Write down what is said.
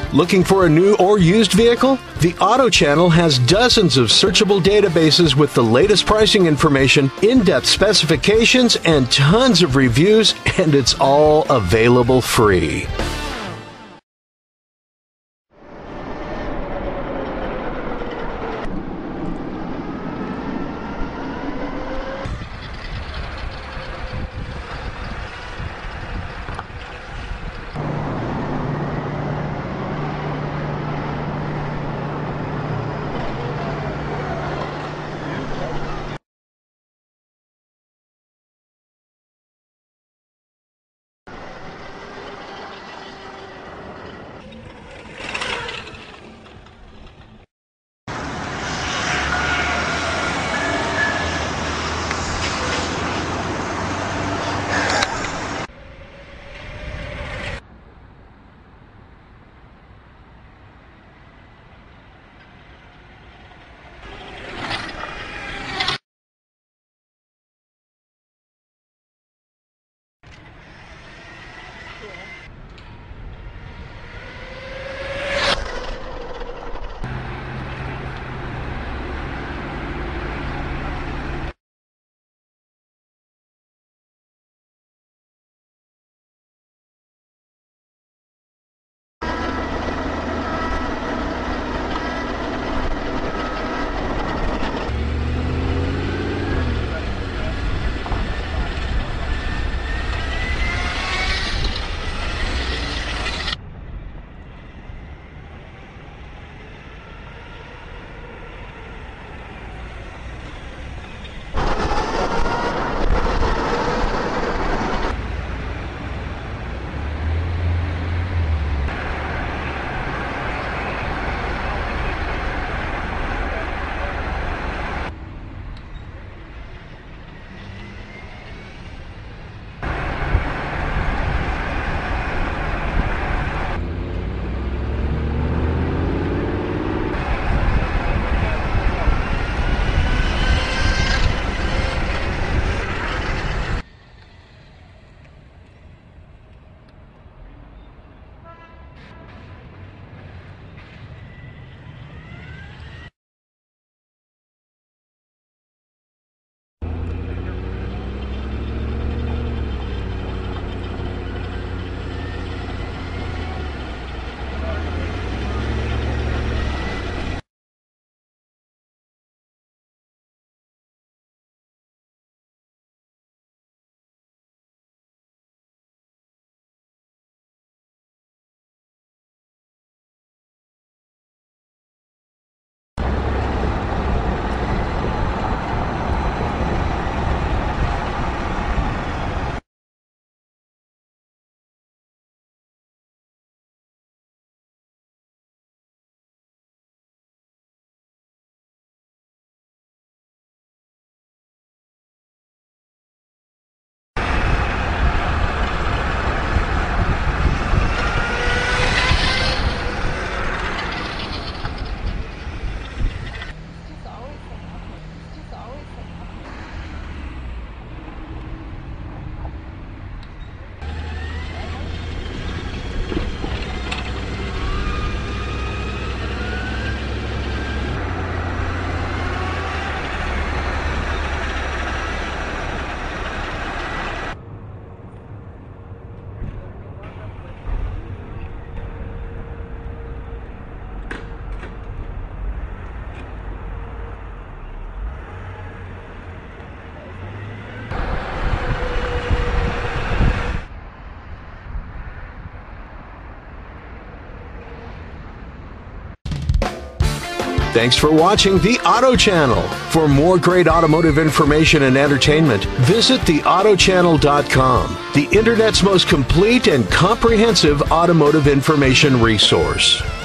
Looking for a new or used vehicle? The Auto Channel has dozens of searchable databases with the latest pricing information, in-depth specifications, and tons of reviews, and it's all available free. Thanks for watching the Auto Channel. For more great automotive information and entertainment, visit theautochannel.com, the Internet's most complete and comprehensive automotive information resource.